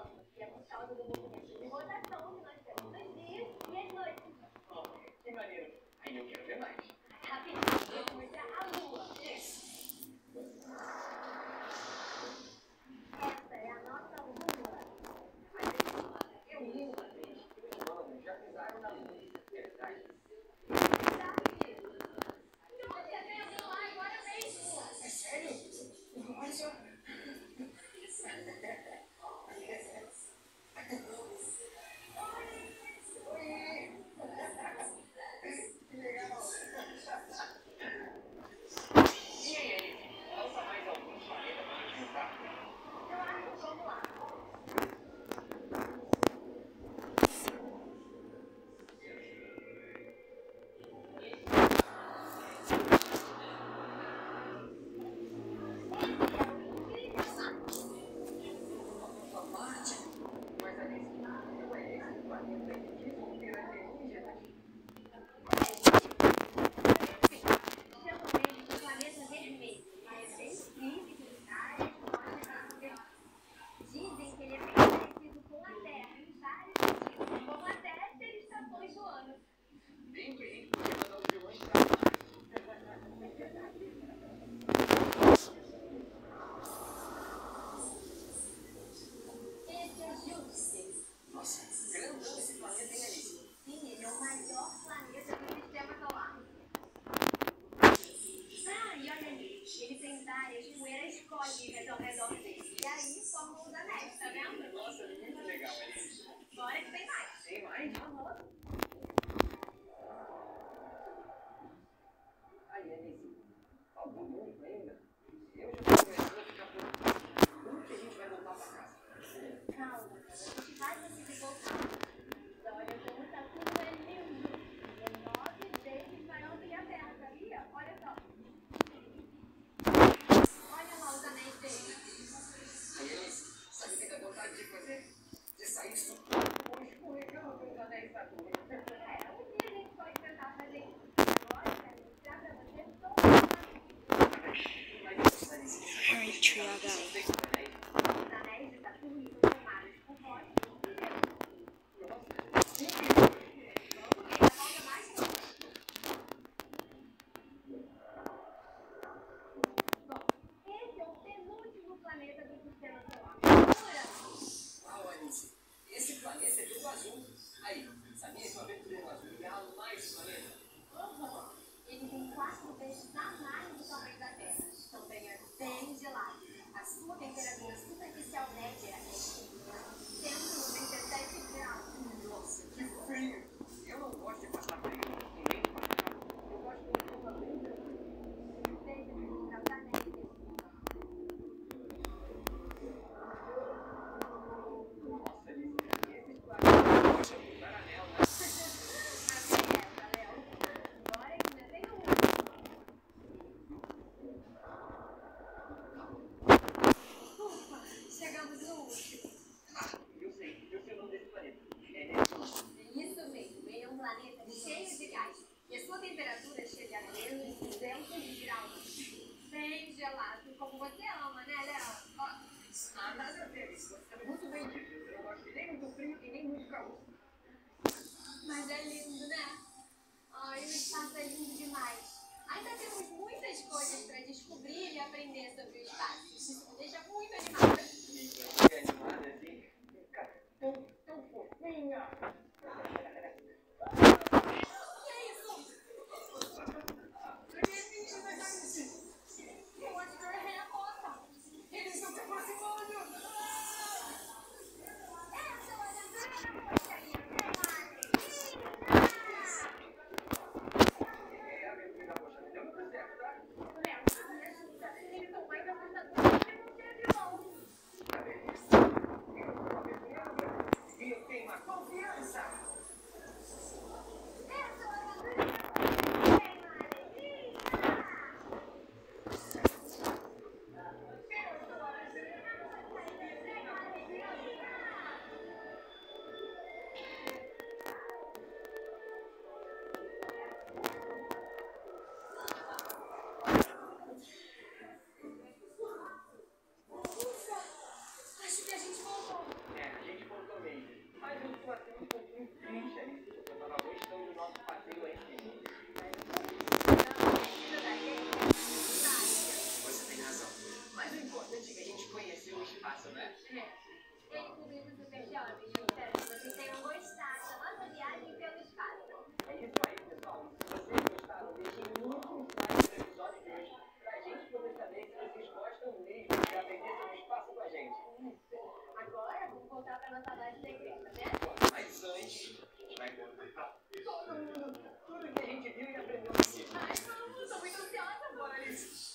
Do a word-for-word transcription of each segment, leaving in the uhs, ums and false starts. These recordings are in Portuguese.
que é por causa do movimento de rotação que nós temos nos dias e as noites. Oh, que maneiro. Aí eu quero ver mais. Rapidinho, vou mostrar a lua. Essa é a nossa lua. Eu li uma vez que os humanos já pisaram na lua. É verdade? Verdade. Olha, tem alguém lá agora mesmo. É sério? Olha só. Cósmicas ao redor dele. E aí formam os anéis, tá vendo? Nossa, muito legal, Alice. Bora que tem mais. Tem mais? Aham. Aí, Alice, falta muito ainda. Eu já estou começando a ficar preocupado. Como que a gente vai voltar para casa? Calma, a gente vai conseguir voltar. Olha como tá tudo é lindo. E nove vezes maior do que a Terra, sabia? Olha só. Olha lá os anéis dele. Aí, Alice, sabe o que dá vontade de fazer? De sair só ou escorregando pelos anéis da lua. É, um dia a gente pode tentar fazer isso. Agora, eu quero mostrar pra você todo Mas, Alice, Very true, I got it. tem os anéis? os anéis de Saturno são formados por rochas e gelo. Nossa, incrível. Vamos ver, falta mais não. Bom, esse é o penúltimo planeta do sistema solar. Uau, Alice, esse planeta é todo azul. Aí, sabia que o aventureiro azul ia mais planeta? Uhum. Ele tem quatro vezes a mais do tamanho da Terra. Também é bem gelado. A sua temperatura superficial média é de cento e noventa e sete graus. Nossa, que frio! Eu não gosto de passar frio, e nem de passar. Eu gosto de uma coisa bem tranquila. Veja mostrar os anéis dele. Nossa, Alice, esses planetas podem mudar anel, né? Amei essa, Léo. Bora que ainda tem um. Ufa, chegamos no último. Ah, eu sei, eu sei o nome desse planeta. É Netuno. Isso mesmo, ele é um planeta cheio de gás. E a sua temperatura chega a menos duzentos graus. Bem gelado, como você ama, né, Léo? Ó, Ah, nada a ver, Alice. Você sabe muito bem disso. Eu não gosto nem muito frio e nem muito calor. mas é lindo, né? Ai, o espaço é lindo demais. Ainda temos muitas coisas para descobrir e aprender sobre o espaço. Isso me deixa muito animada. E você é animada assim? Fica tão, tão fofinha. Que é isso? Alienígenas, Alice! Eu acho que eu errei a rota. Eles estão se aproximando! Essa é uma aventura que eu gostaria de É a aventura da Poxa, deu muito certo, tá? Léo, me ajuda. Eles são mais assustadores do que você, vilão. eu tô até um pouquinho triste, Alice. Eu tava gostando do nosso passeio aí. Você tem razão. Mas o importante é que a gente conheceu o espaço, né? É. Ei, público super jovem, eu espero que vocês tenham gostado da nossa viagem pelo espaço. É isso aí, pessoal. Se vocês gostaram, deixem muitos likes no episódio de hoje pra gente poder saber se vocês gostam mesmo de aprender sobre o espaço com a gente. Agora, vamos voltar pra nossa loja secreta, né? Mas antes, a gente vai contar pra todo mundo tudo que a gente viu e aprendeu aqui. Ai, vamos, tô muito ansiosa, bora, Alice.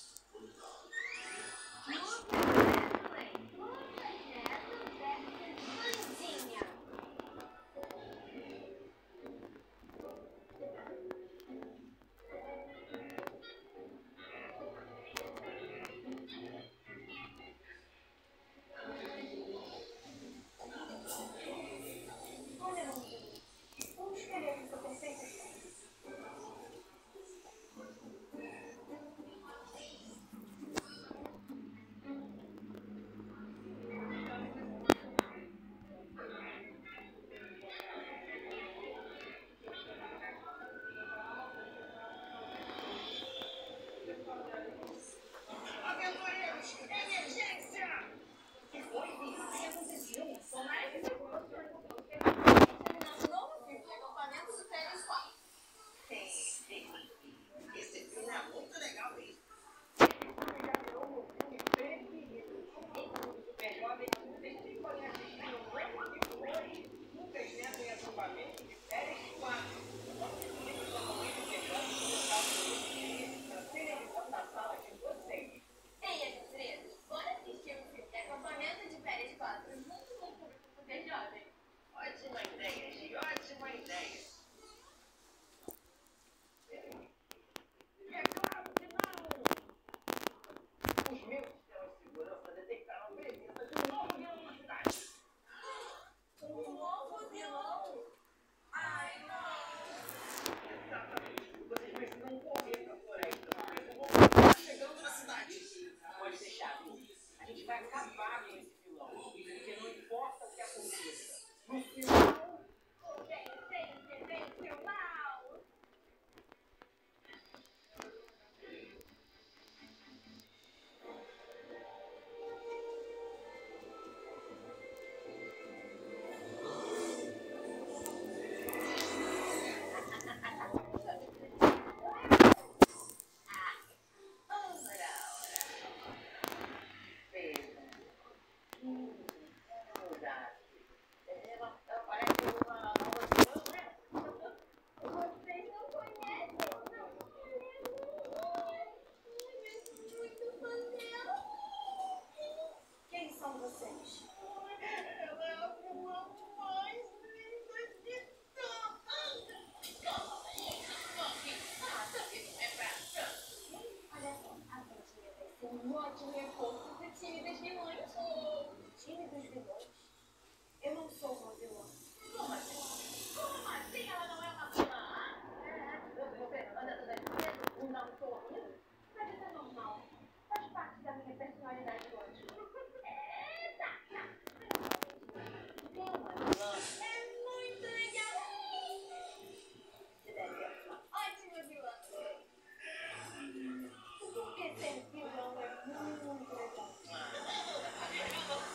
Um ótimo reforço do time dos vilões. Time dos vilões? Eu não sou uma vilã. Como assim? Como assim ela não é uma vilã? Você anda toda de um não sorriso? Mas isso é normal. Faz parte da minha personalidade hoje. Eita! Tem uma vilã. É muito legal. Você deve ser uma ótima vilã. Porque ser vilão é muito legal.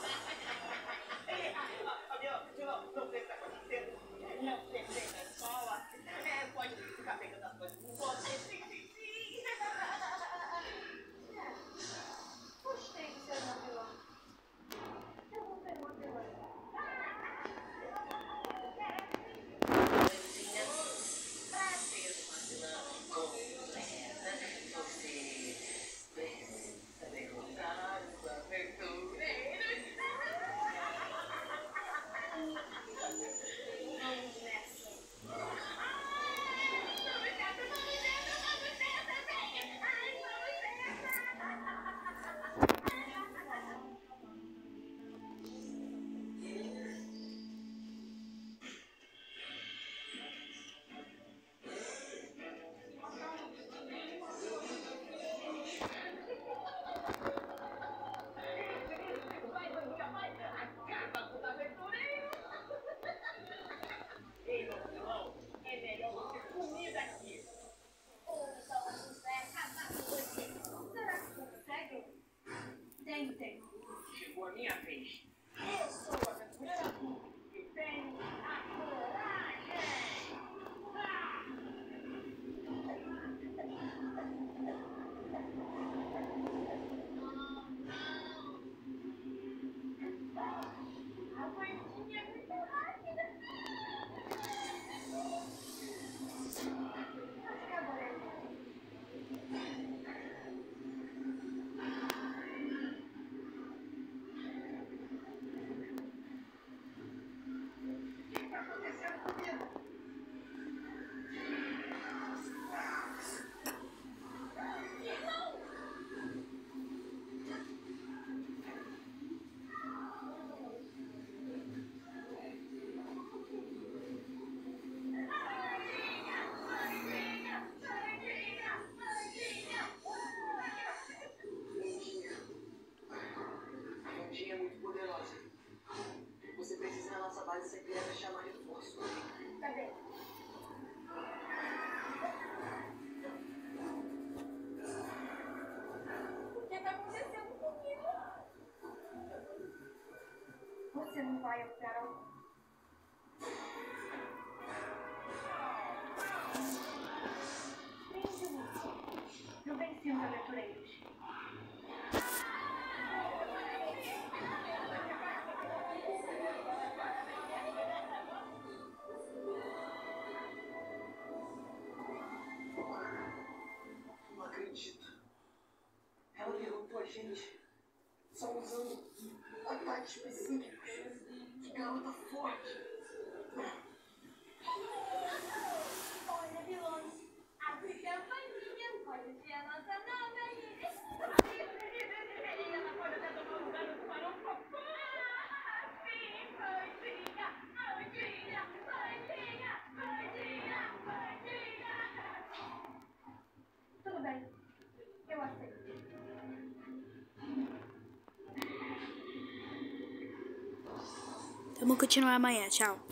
faz essa criança chamar reforço. Cadê? O que tá acontecendo comigo? Você não vai operar o... Não vencemos aventureiros. Não acredito. Ela derrotou a gente só usando ataques específicos. Que garota forte. Olha, vilões, abre campainha, pode ser a nossa nova ilha. Ela pode até tomar lugar do tubarão popô. Sim, bandinha, bandinha, bandinha, bandinha, bandinha. Tudo bem, eu aceito. Vamos continuar amanhã, tchau.